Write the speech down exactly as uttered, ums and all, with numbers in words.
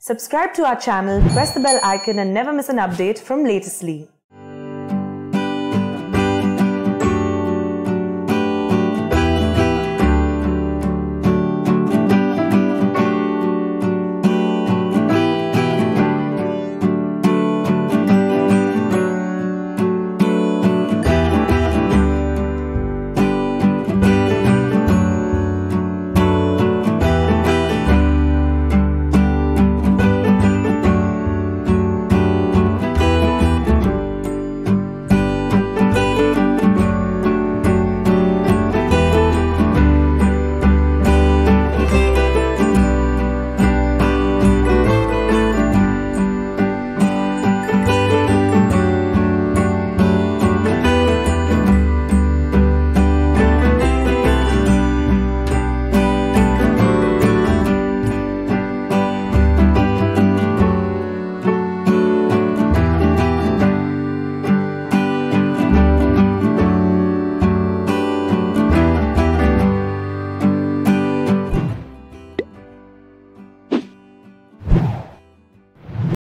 Subscribe to our channel, press the bell icon and never miss an update from Latestly.